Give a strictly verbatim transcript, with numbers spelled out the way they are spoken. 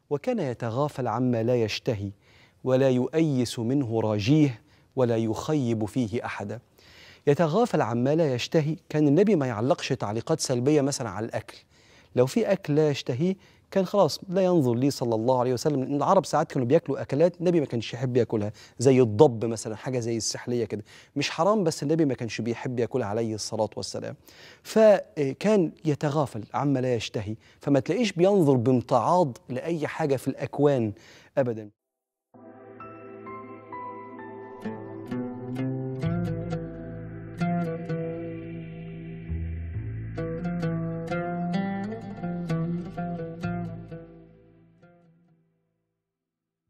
وكان يتغافل عما لا يشتهي ولا يؤيس منه راجيه ولا يخيب فيه أحدا. يتغافل عما لا يشتهي، كان النبي ما يعلقش تعليقات سلبية مثلا على الأكل. لو في أكل لا يشتهيه كان خلاص لا ينظر ليه صلى الله عليه وسلم. إن العرب ساعات كانوا بياكلوا أكلات النبي ما كانش يحب ياكلها، زي الضب مثلا، حاجة زي السحلية كده، مش حرام بس النبي ما كانش بيحب ياكلها عليه الصلاة والسلام. فكان يتغافل عما لا يشتهي، فما تلاقيش بينظر بامتعاض لأي حاجة في الأكوان أبدا.